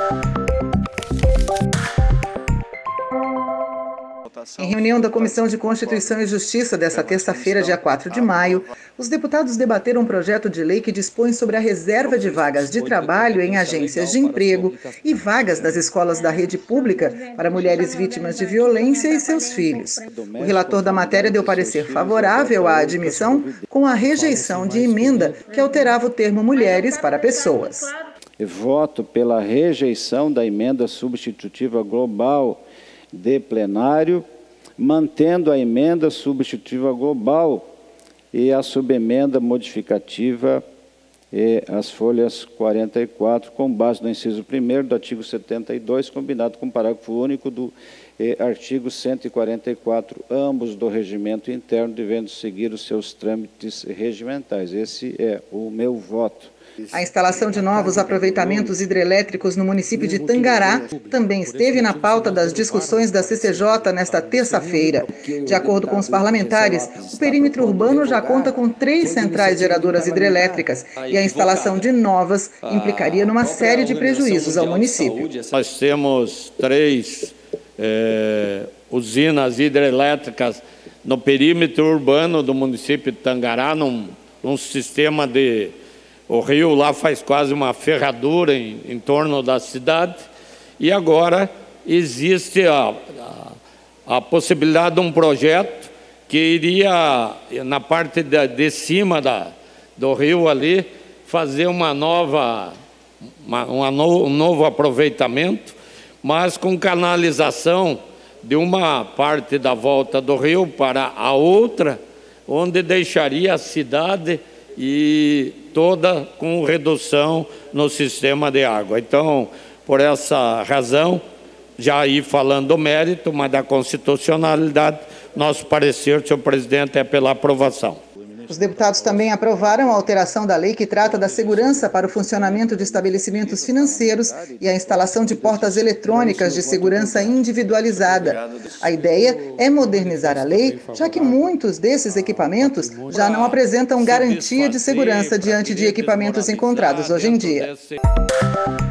Em reunião da Comissão de Constituição e Justiça desta terça-feira, dia 4 de maio, os deputados debateram um projeto de lei que dispõe sobre a reserva de vagas de trabalho em agências de emprego e vagas das escolas da rede pública para mulheres vítimas de violência e seus filhos. O relator da matéria deu parecer favorável à admissão, com a rejeição de emenda que alterava o termo mulheres para pessoas. Eu voto pela rejeição da emenda substitutiva global de plenário, mantendo a emenda substitutiva global e a subemenda modificativa e as folhas 44, com base no inciso 1º do artigo 72, combinado com o parágrafo único do artigo 144, ambos do regimento interno, devendo seguir os seus trâmites regimentais. Esse é o meu voto. A instalação de novos aproveitamentos hidrelétricos no município de Tangará também esteve na pauta das discussões da CCJ nesta terça-feira. De acordo com os parlamentares, o perímetro urbano já conta com 3 centrais geradoras hidrelétricas e a instalação de novas implicaria numa série de prejuízos ao município. Nós temos 3 usinas hidrelétricas no perímetro urbano do município de Tangará, num sistema de... O rio lá faz quase uma ferradura em torno da cidade, e agora existe a possibilidade de um projeto que iria, na parte de cima do rio ali, fazer um novo aproveitamento, mas com canalização de uma parte da volta do rio para a outra, onde deixaria a cidade e toda com redução no sistema de água. Então, por essa razão, já ir falando do mérito, mas da constitucionalidade, nosso parecer, senhor presidente, é pela aprovação. Os deputados também aprovaram a alteração da lei que trata da segurança para o funcionamento de estabelecimentos financeiros e a instalação de portas eletrônicas de segurança individualizada. A ideia é modernizar a lei, já que muitos desses equipamentos já não apresentam garantia de segurança diante de equipamentos encontrados hoje em dia.